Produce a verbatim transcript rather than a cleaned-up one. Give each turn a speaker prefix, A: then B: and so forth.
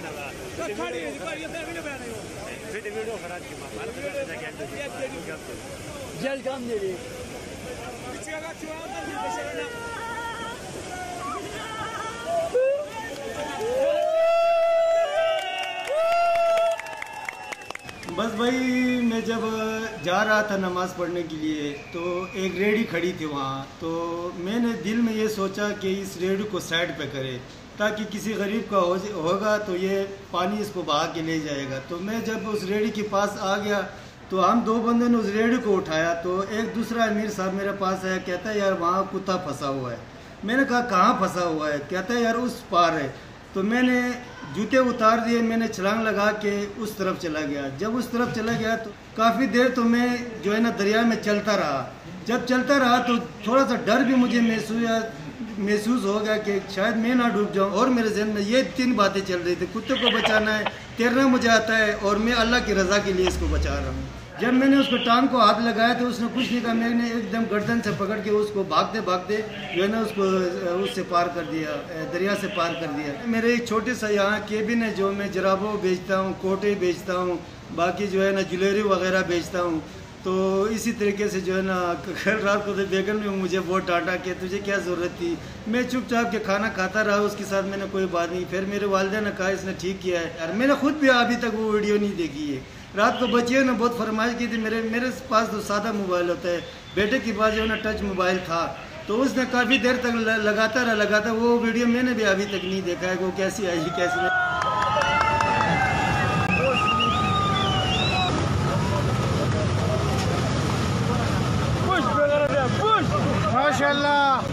A: बस भाई मैं जब जा रहा था नमाज़ पढ़ने के लिए तो एक रेडी खड़ी थी वहाँ, तो मैंने दिल में ये सोचा कि इस रेडी को साइड पे करे ताकि किसी गरीब का हो होगा तो ये पानी इसको बहा के ले जाएगा। तो मैं जब उस रेडी के पास आ गया तो हम दो बंदों ने उस रेडी को उठाया, तो एक दूसरा अमीर साहब मेरे पास आया, कहता है यार वहाँ कुत्ता फंसा हुआ है। मैंने कहा कहाँ फंसा हुआ है? कहता है यार उस पार है। तो मैंने जूते उतार दिए, मैंने छलांग लगा के उस तरफ चला गया। जब उस तरफ चला गया तो काफ़ी देर तो मैं जो है ना दरिया में चलता रहा। जब चलता रहा तो थोड़ा सा डर भी मुझे महसूस महसूस हो गया कि शायद मैं ना डूब जाऊं। और मेरे जहन में ये तीन बातें चल रही थी, कुत्ते को बचाना है, तैरना मुझे आता है और मैं अल्लाह की रज़ा के लिए इसको बचा रहा हूँ। जब मैंने उसको टांग को हाथ लगाया तो उसने कुछ नहीं कहा। मैंने एकदम गर्दन से पकड़ के उसको भागते भागते जो है ना उसको उससे पार कर दिया, दरिया से पार कर दिया। मेरे एक छोटे सा यहाँ केबिन है जो मैं जराबों बेचता हूँ, कोटे बेचता हूँ, बाकी जो है ना ज्वेलरी वगैरह बेचता हूँ। तो इसी तरीके से जो है ना कल रात को तो बेगम ने मुझे बहुत डांटा कि तुझे क्या ज़रूरत थी। मैं चुपचाप के खाना खाता रहा, उसके साथ मैंने कोई बात नहीं। फिर मेरे वालिदा ने कहा इसने ठीक किया है यार। मैंने खुद भी अभी तक वो वीडियो नहीं देखी है। रात को बच्चियों ने बहुत फरमाइश की थी, मेरे मेरे पास तो सादा मोबाइल होता है, बेटे के पास जो है ना टच मोबाइल था, तो उसने काफ़ी देर तक लगाता रहा लगाता वो वीडियो मैंने भी अभी तक नहीं देखा है वो कैसी आई कैसी नहीं।
B: माशाल्लाह।